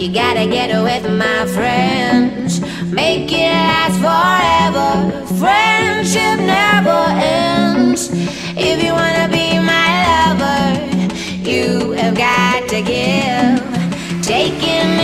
You gotta get with my friends, make it last forever. Friendship never ends. If you wanna be my lover, you have got to give. Taking